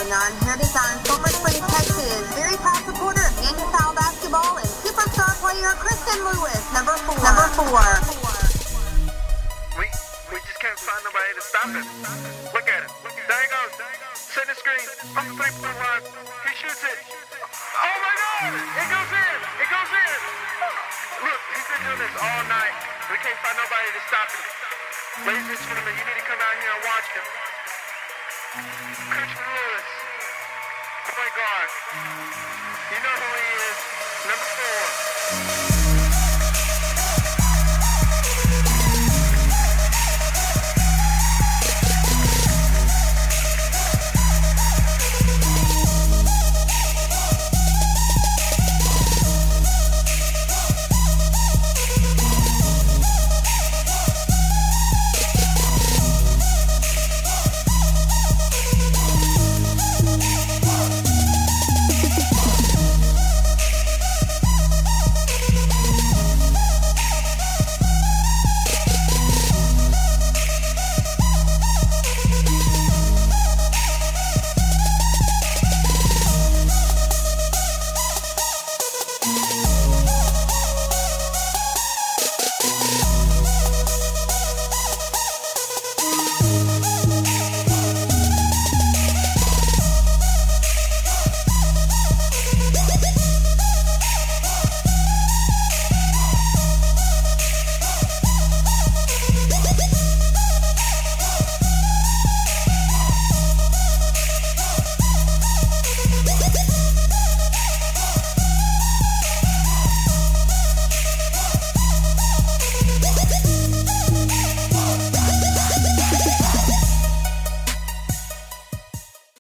going on. Here it is on Silver Spring, Texas. Very past supporter of gang-style basketball and superstar player Kristen Lewis, number four. We just can't find nobody to stop him. Look at it. There he goes. Center screen. On the three-point line. He shoots it. Oh my God! It goes in. It goes in. Look, he's been doing this all night. We can't find nobody to stop him. Ladies and gentlemen, you need to come out here and watch him. Kristen Lewis, point guard. You know who he is. Number 4.